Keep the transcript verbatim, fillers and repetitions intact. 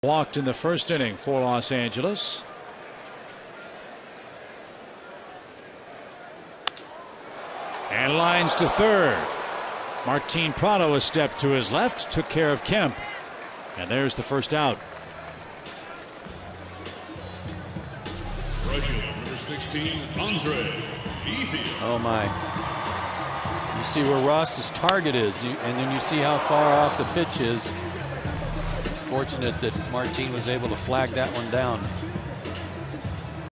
Walked in the first inning for Los Angeles. And lines to third. Martin Prado a step to his left, took care of Kemp. And there's the first out. Number sixteen, Andre. Oh my. You see where Ross's target is, you, and then you see how far off the pitch is. Fortunate that Martin was able to flag that one down.